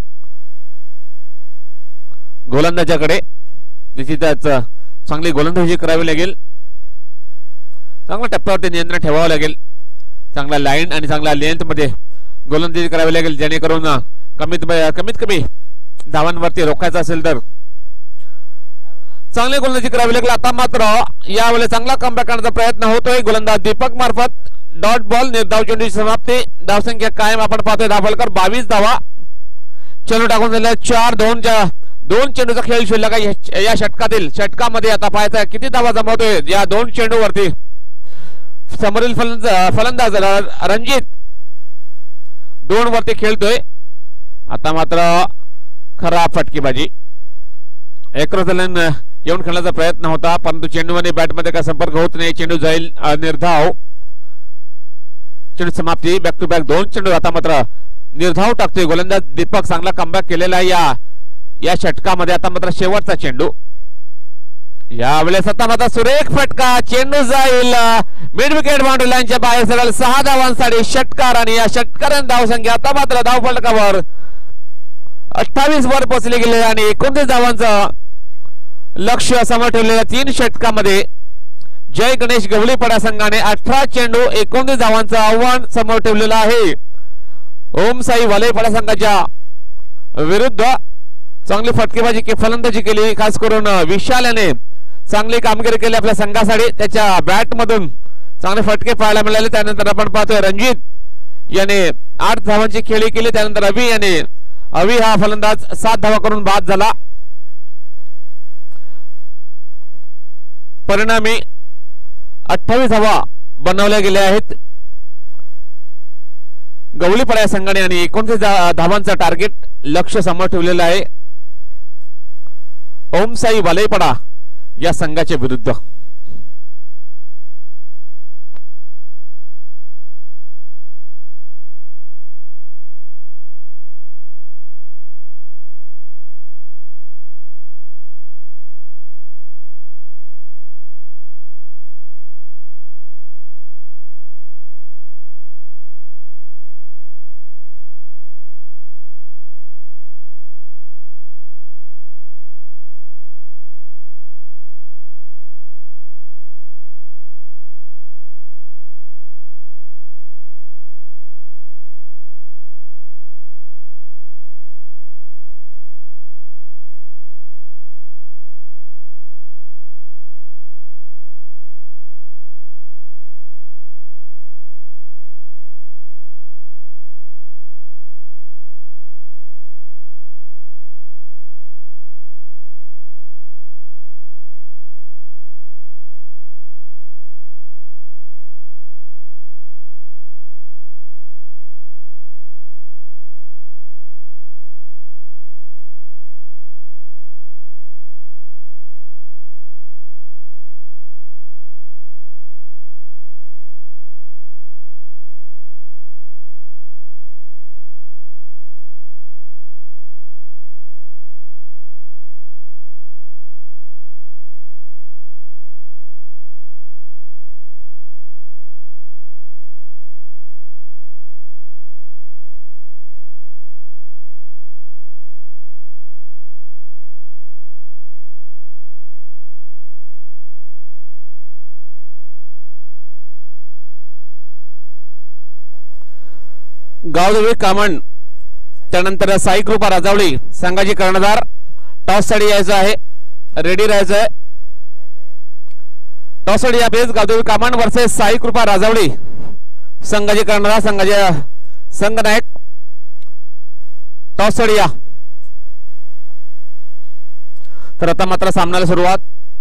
गोलंदाजाकडे. निश्चितच चांगली गोलंदाजी करावी लागेल, चांगल्या टप्प्यावरती नियंत्रण ठेवावं लागेल, चांगला लाईन आणि चांगल्या लेंथ मध्ये गोलंदाजी करावी लागेल, जेणेकरून कमीत कमीत कमी धावांवरती रोखायचं असेल तर. चांगली गोलंदाजी करावी लागली. आता मात्र यावेळेस चांगला कमबॅक करण्याचा प्रयत्न होतोय गोलंदाज दीपक मार्फत. डॉट बॉल निर्धाव चेंडूची समाप्ती. धावसंख्या कायम आपण पाहतोय दाभोलकर बावीस धावा. चेंडू टाकून झाले चार दोनच्या दोन चेंडूचा खेळ शिल्लक आहे या षटकातील. षटकामध्ये आता पाहायचा किती धावा जमवतोय या दोन चेंडूवरती समोरील फलंदाज रणजित दोन वरती खेळतोय. आता मात्र खरा फटकेबाजी एकरोजलन येऊन खेळण्याचा प्रयत्न होता परंतु चेंडूमध्ये बॅटमध्ये काय संपर्क होत नाही. चेंडू जाईल निर्धाव. चेंडू समाप्ती. बॅक टू बॅक दोन चेंडू. आता मात्र निर्धाव टाकतोय गोलंदाज दीपक. चांगला कमबॅक केलेला आहे या या षटकामध्ये. आता मात्र शेवटचा चेंडू. यावेळेस आता मात्र सुरेख फटका. चेंडू जाईल मिड विकेट बाउंड्री लाईनच्या बाहेर सरळ. सहा धावांसाठी षटकार आणि या षटकारांची धावसंख्या आता मात्र धावफलकावर अठ्ठावीस वर पोहोचली गेले आणि एकोणतीस धावांचं लक्ष समोर ठेवलेल्या तीन षटकामध्ये जय गणेश गवळीपाडा संघाने अठरा चेंडू एकोणतीस धावांचं आव्हान समोर ठेवलेलं आहे. ओम साई वलयपाडा संघाच्या विरुद्ध चांगली फटकेबाजी की फलंदाजी केली. खास करून विशाल याने चांगली कामगिरी केली आपल्या संघासाठी. त्याच्या बॅट मधून चांगले फटके पाहायला मिळाले. त्यानंतर आपण पाहतोय रणजित याने आठ धावांची खेळी केली. त्यानंतर अभि याने अभि हा फलंदाज सात धावा करून बाद झाला. परिणामी अठ्ठावीस धावा बनवल्या गेल्या आहेत गवळीपाडा संघाने आणि एकोणतीस धावांचं टार्गेट लक्ष समोर ठेवलेलं आहे ओमसाई वलयपाडा या संघाच्या विरुद्ध. गावदेवी कामण त्यानंतर साई कृपा राजावळी संघाची कर्णधार. टॉस साठी यायचं आहे. रेडी राहायचं आहे. टॉस साठी या पेज गावदेवी कामण वर्सेस साई कृपा राजावळी संघाची कर्णधार संघाचे संघनायक. टॉस साठी या. तर आता मात्र सामन्याला सुरुवात.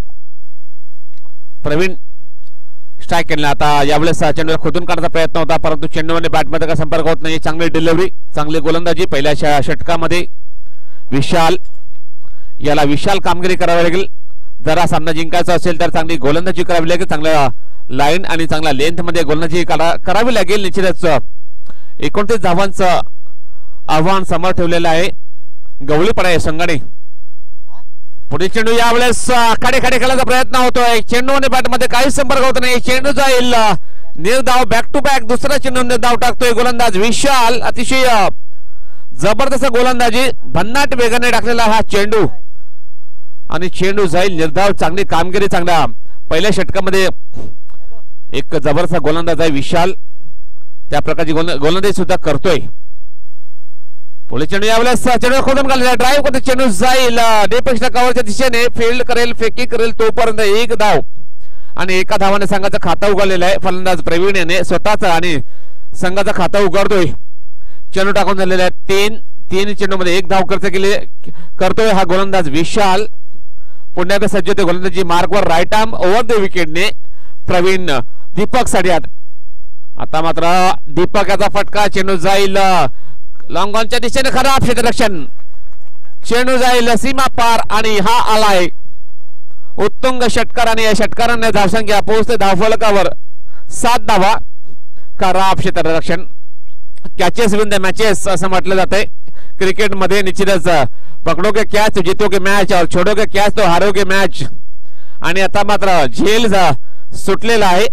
प्रवीण स्ट्राइक केला. आता यावेळेस चेंडूला खोदून काढण्याचा प्रयत्न होता परंतु चेंडूमध्ये बॅटमध्ये का संपर्क होत नाही. चांगली डिलिव्हरी चांगली गोलंदाजी पहिल्या षटकामध्ये. विशाल याला विशाल कामगिरी करावी लागेल. जरा सामना जिंकायचा असेल तर चांगली गोलंदाजी करावी लागेल. चांगल्या लाईन आणि चांगल्या लेंथ मध्ये गोलंदाजी करावी लागेल. निश्चितच एकोणतीस धावांचं आव्हान समोर ठेवलेलं आहे गवळीपाडा या संघाने. पुढील चेंडू यावेळेस खाडे खाडे खेळायचा प्रयत्न होतोय. चेंडू आणि बॅट मध्ये काही संपर्क होत नाही. चेंडू जाईल निर्धाव. बॅक टू बॅक दुसरा चेंडू निर्धाव टाकतोय गोलंदाज विशाल. अतिशय जबरदस्त गोलंदाजी भन्नाट वेगाने टाकलेला हा चेंडू आणि चेंडू जाईल निर्धाव. चांगली कामगिरी चांगल्या पहिल्या षटकामध्ये एक जबरदस्त गोलंदाज आहे विशाल. त्या प्रकारची गोलंदाजी सुद्धा करतोय. पुढे चेंडू यावेळेस चेंडू खोदून घाललेला ड्राईव्ह करतो चेंडू जाईल डेपेक्षा कव्हरच्या दिशेने फील्ड करेल फेकी करेल तोपर्यंत एक धाव आणि एका धावाने संघाचं खातं उघडलेलं आहे. फलंदाज प्रवीण याने स्वतःच आणि संघाचं खातं उघडतोय. चेंडू टाकून झालेला आहे तीन तीन चेंडू मध्ये एक धाव खर्च केली करतोय हा गोलंदाज विशाल. पुण्याकडे सज्ज होते गोलंदाजी मार्कवर राईट आर्म ओव्हर द विकेटने प्रवीण दीपक साठी. आता मात्र दीपक याचा फटका चेंडू जाईल लॉंग ऑनच्या दिशेने खराब क्षेत्ररक्षण चेंडू जाईल सीमा पार आणि हा आलाय उत्तुंग षटकार आणि या षटकाराने धावसंख्या पोहोचते धावफलकावर सात धावा. खराब क्षेत्ररक्षण कॅचेस विन द मॅचेस असं म्हटलं जातंय क्रिकेट मध्ये. निश्चितच पकडोगे कॅच तो जीतोगे मॅच और छोडोगे कॅच तो हारोगे मॅच. आणि आता मात्र झेल सुटलेला आहे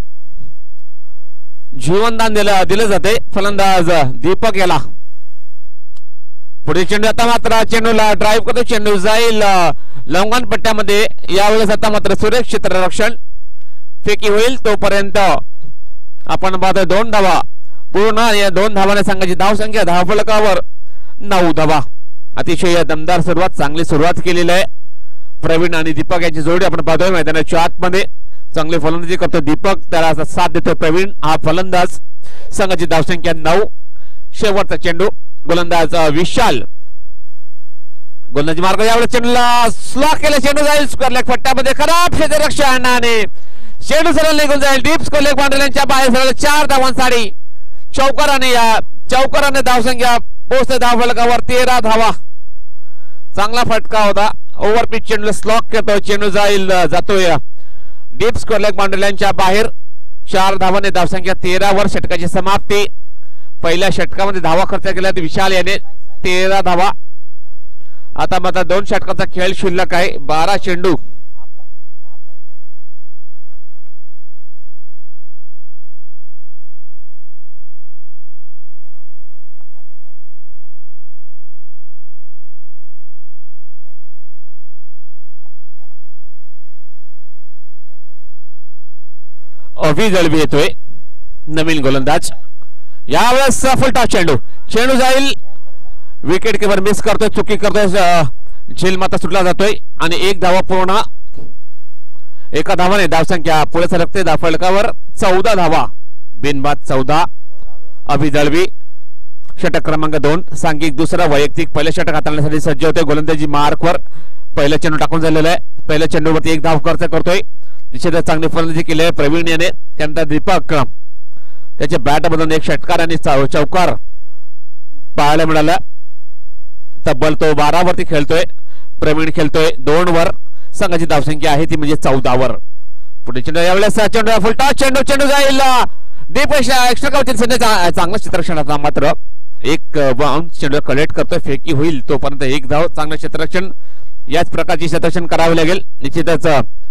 जीवनदान दिलं दिलं जाते फलंदाज दीपक याला. पुढे चेंडू आता मात्र चेंडूला ड्राईव्ह करतो चेंडू जाईल लॉंगॉन पट्ट्यामध्ये. यावेळेस आता मात्र सुरेख क्षेत्ररक्षण फेकी होईल तोपर्यंत आपण पाहतोय दोन धावा पूर्ण. या दोन धावाने संघाची धाव संख्या धावफलकावर नऊ धावा. अतिशय दमदार सुरुवात चांगली सुरुवात केलेली आहे प्रवीण आणि दीपक यांची जोडी आपण पाहतोय मैदानाच्या आतमध्ये. चांगली फलंदाजी करतो दीपक त्याला साथ देतो प्रवीण हा फलंदाज. संघाची धावसंख्या नऊ. शेवटचा चेंडू गोलंदाज विशाल गोलंदाजी मार्ग यावेळेस चेंडूला स्लॉक केलं चेंडू जाईल स्क्वेअर लेग पट्ट्यामध्ये खराब क्षेत्ररक्षण आणि चेंडू सरळ निघून जाईल डीप स्क्वेअर लेग बाउंड्रीच्या बाहेर सरळ चार धावांसाठी चौकाराने या चौकाराने धावसंख्या पोहोचते धावफलकावर तेरा धावा. चांगला फटका होता ओव्हर पिच चेंडूला स्लॉक करतो चेंडू जाईल जातोय डीप स्क्वेअर लेग बाउंड्रीच्या बाहेर. चार धावाने धावसंख्या तेरा वर षटकाची समाप्ती. पहिल्या षटकामध्ये धावा खर्च केल्या विशाल याने तेरा धावा. आता मात्र दोन षटकाचा खेळ शिल्लक आहे बारा चेंडू. अभि दळवी येतोय नवीन गोलंदाज. यावेळेस फुलटा चेंडू चेंडू जाईल विकेट किपर मिस करतोय चुकी करतोय झेल माता सुटला जातोय आणि एक धावा पूर्ण. एका धावाने धावसंख्या पुढे सरकते धावफलकावर चौदा धावा बिनबाद चौदा. अभि दळवी षटक क्रमांक दोन सांघिक दुसरा वैयक्तिक पहिल्या षटक हाताळण्यासाठी सज्ज होते गोलंदाजी मार्कवर. पहिला चेंडू टाकून झालेला आहे. पहिल्या चेंडूवरती एक धाव खर्च करतोय. निश्चितच चांगली फलंदाजी केली आहे प्रवीण याने. त्यानंतर दीपक त्याच्या बॅट मधून एक षटकार आणि चौकार पाहायला मिळाला. तब्बल तो बारा वरती खेळतोय प्रवीण खेळतोय दोन वर. संघाची धावसंख्या आहे ती म्हणजे चौदा वर. पुढे चेंडू यावेळेस चेंडू फुलटा चेंडू चेंडू जाईल डीप एक्स्ट्रा कव्हरची चांगलं क्षेत्ररक्षण. मात्र एक चेंडू कलेक्ट करतोय फेकी होईल तोपर्यंत एक धाव. चांगलं क्षेत्ररक्षण याच प्रकारची क्षेत्ररक्षण करावे लागेल. निश्चितच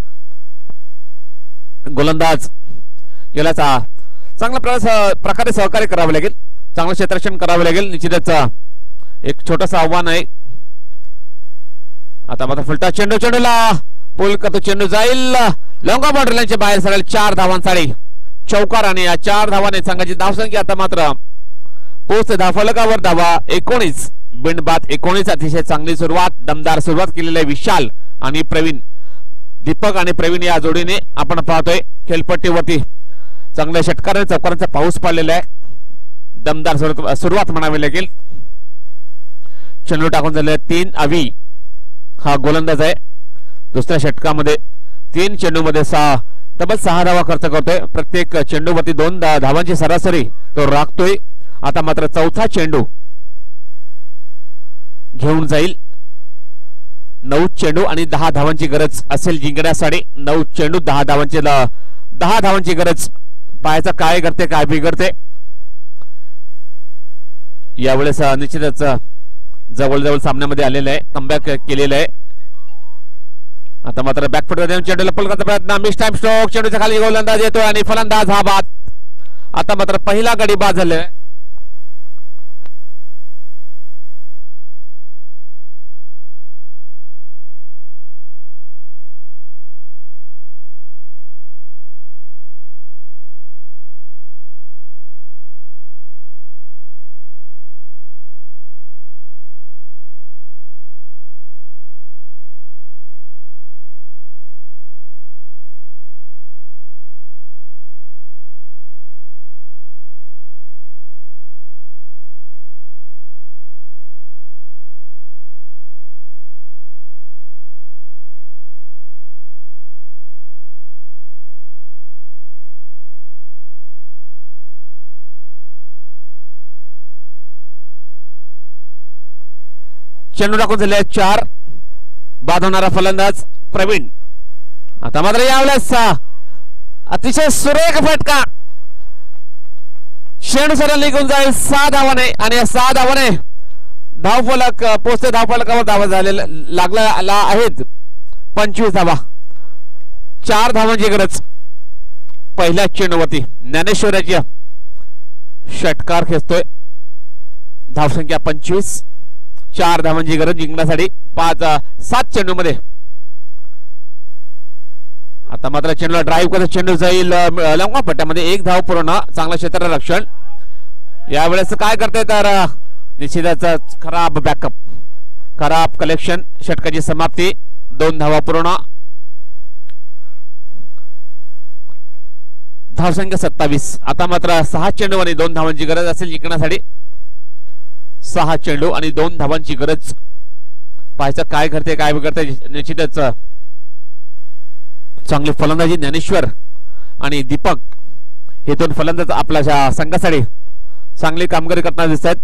गोलंदाज याला चांगल्या प्रकारे सहकार्य करावे लागेल. चांगलं क्षेत्ररक्षण करावे लागेल. निश्चितच एक छोटस आव्हान आहे. आता मात्र फुलटा चेंडू चेंडूला पोल करतो चेंडू जाईल लॉंगा बाउंड्रीच्या बाहेर सरळ चार धावांसाठी चौकार आणि या चार धावाने संघाची धावसंख्या आता मात्र पोहोचते धावफलकावर धावा एकोणीस बिनबाद एकोणीस. अतिशय चांगली सुरुवात दमदार सुरुवात केलेली आहे विशाल आणि प्रवीण. दीपक आणि प्रवीण या जोडीने आपण पाहतोय खेळपट्टीवरती चांगल्या षटकाराने चौकारांचा पाऊस पडलेला आहे. दमदार सुरुवात म्हणावी लागेल. चेंडू टाकून झाले तीन. अभि हा गोलंदाज आहे. दुसऱ्या षटकामध्ये तीन चेंडू मध्ये सहा तब्बल सहा धावा खर्च करतोय. प्रत्येक चेंडूवरती दोन धावांची सरासरी तो राखतोय. आता मात्र चौथा चेंडू घेऊन जाईल. नऊ चेंडू आणि दहा धावांची गरज असेल जिंकण्यासाठी. नऊ चेंडू दहा धावांची दहा धावांची गरज. पाहायचं काय करते काय बिघडते. यावेळेस निश्चितच जवळ सामन्यामध्ये आलेलं आहे कमबॅक केलेलं आहे. आता मात्र बॅकफुट चेंडूला पुल करता प्रयत्न मिस टाइम स्ट्रोक चेंडूच्या खाली गोलंदाज येतोय आणि फलंदाज हा बाद. आता मात्र पहिला गडी बाद झालाय. चेंडू टाकून झाले चार. बाद होणारा फलंदाज प्रवीण. आता मात्र यावेळेस अतिशय सुरेख फटका. चेंडू सरळ निघून जाईल सहा धावाने आणि या सहा धावाने धावफलक पोचते. धावफलकावर धावा झालेला लागला आहेत पंचवीस धावा. चार धावांची गरज पहिल्या चेंडूवरती. ज्ञानेश्वराची षटकार खेचतोय. धावसंख्या पंचवीस. चार धावांची गरज जिंकण्यासाठी पाच सात चेंडू मध्ये. आता मात्र चेंडूला ड्राईव्ह करत चेंडू जाईल लंगा पट्ट्यामध्ये. एक धाव पूर्ण. चांगलं क्षेत्ररक्षण. यावेळेस काय करते तर निश्चितच खराब बॅकअप, खराब कलेक्शन. षटकाची समाप्ती. दोन धावा पूर्ण. धावसंख्या सत्तावीस. आता मात्र सहा चेंडू आणि दोन धावांची गरज असेल जिंकण्यासाठी. सहा चेंडू आणि दोन धावांची गरज. पाहायचं काय करते काय बिघडते. निश्चितच चांगली फलंदाजी ज्ञानेश्वर आणि दीपक हे दोन फलंदाज आपल्या संघासाठी चांगली कामगिरी करताना दिसत आहेत.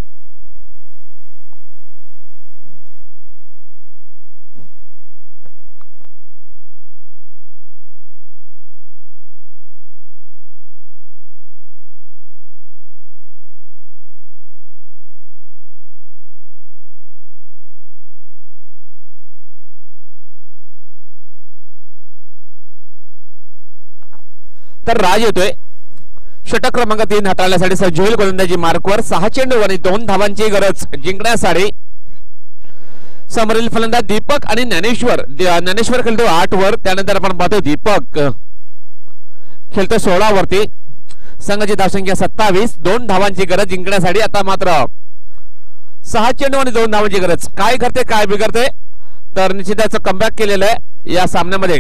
तर राज येतोय. षटक क्रमांक तीन हाताळण्यासाठी सज्ज होईल. गोलंदाजी मार्कवर. सहा चेंडू आणि दोन धावांची गरज जिंकण्यासाठी. समोरील फलंदाज दीपक आणि ज्ञानेश्वर. ज्ञानेश्वर खेळतो आठ वर. त्यानंतर आपण पाहतो दीपक खेळतो सोळा वरती. संघाची धावसंख्या सत्तावीस. दोन धावांची गरज जिंकण्यासाठी. आता मात्र सहा चेंडू आणि दोन धावांची गरज. काय करते काय बिघडते तर निश्चितच कमबॅक केलेलं आहे या सामन्यामध्ये.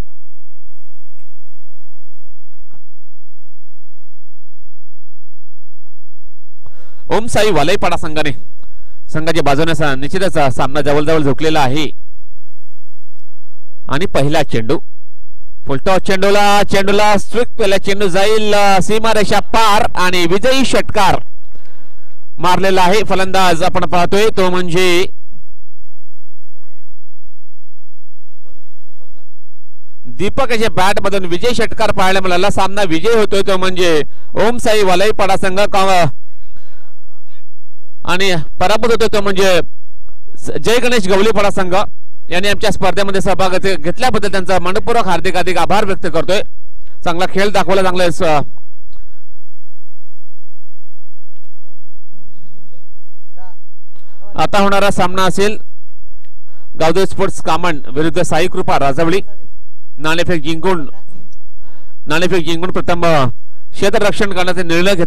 ओम साई वालईपाडा संघाने संघाच्या बाजूने निश्चितच सामना जवळ झोकलेला आहे. आणि पहिला चेंडू फुलटॉस. चेंडूला चेंडूला स्विक पहिला चेंडू जाईल सीमारेषा पार आणि विजयी षटकार मारलेला आहे. फलंदाज आपण पाहतोय तो म्हणजे दीपक याच्या बॅट मधून विजयी षटकार पाहायला मिळाला. सामना विजय होतोय तो म्हणजे ओम साई वालईपाडा संघ. आणि पराभूत होतो तो म्हणजे जय गणेश गवलीपाडा संघ. यांनी आमच्या स्पर्धेमध्ये सहभाग घेतल्याबद्दल त्यांचा मनपूर्वक हार्दिक हार्दिक आभार व्यक्त करतोय. चांगला खेळ दाखवला. चांगला आता होणारा सामना असेल गावदेव स्पोर्ट्स कामन विरुद्ध साई कृपा राजवली. नाणेफेक जिंकून नाणेफेक जिंकून प्रथम क्षेत्ररक्षण करण्याचा निर्णय